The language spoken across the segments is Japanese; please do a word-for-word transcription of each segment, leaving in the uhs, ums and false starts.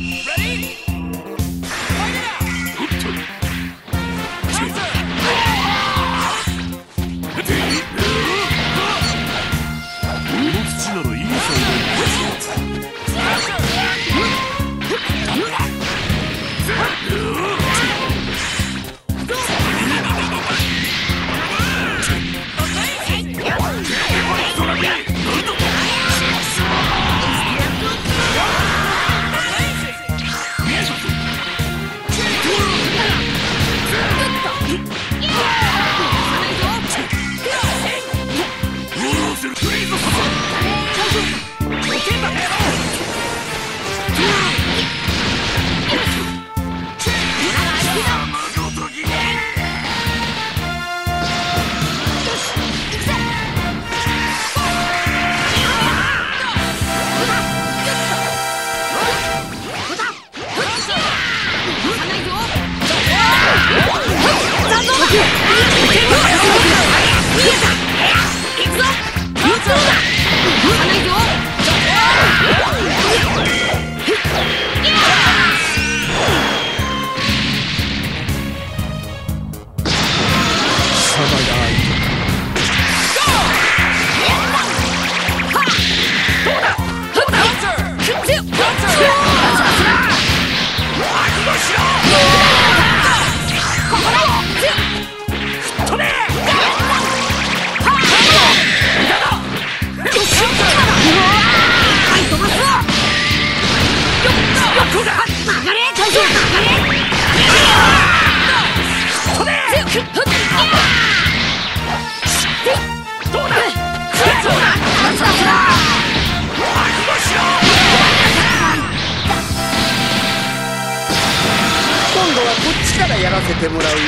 やらせてもらうよ。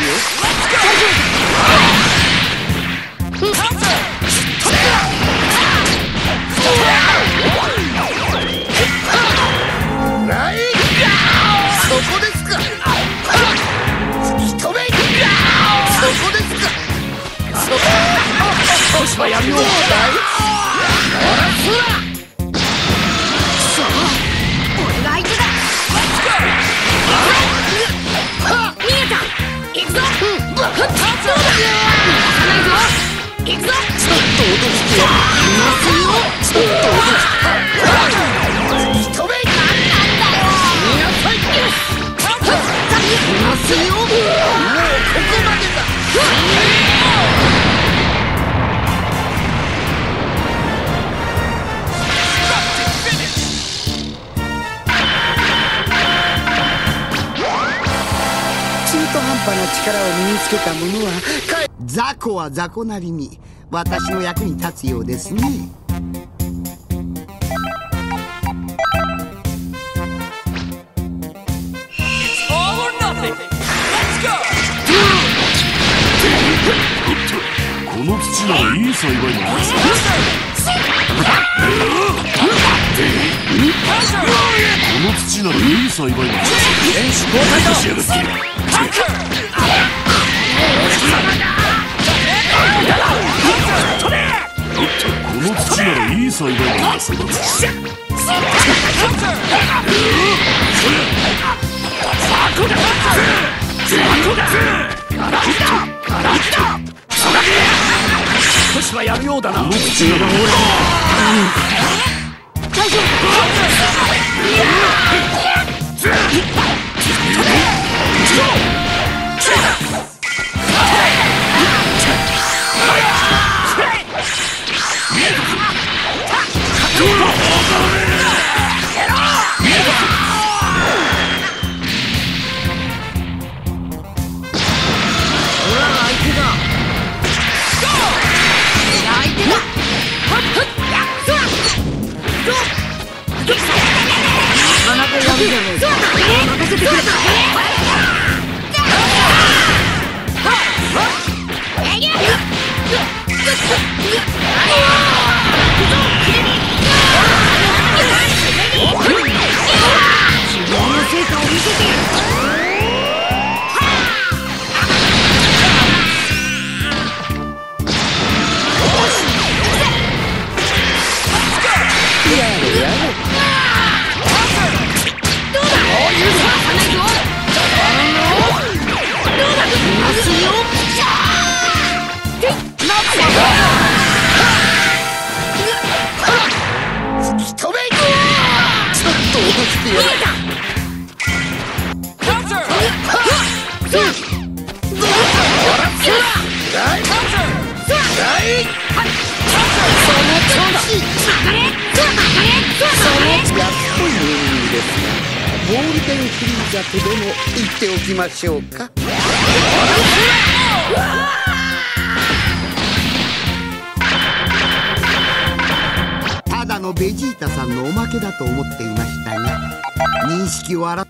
そこですか。突き止め。そこですか。そこ。少しはやるよ。中途半端な力を身につけた者は雑魚は雑魚なりに私の役に立つようですね。 この土ならいい栽培になります。この土ならいい栽培になります。選手交代だ。しやがって。この土ならいい栽培になります。少しはやるようだな。この土なら大丈ゴールデンフリーザとでも言っておきましょうか。ただのベジータさんのおまけだと思っていましたが、認識を改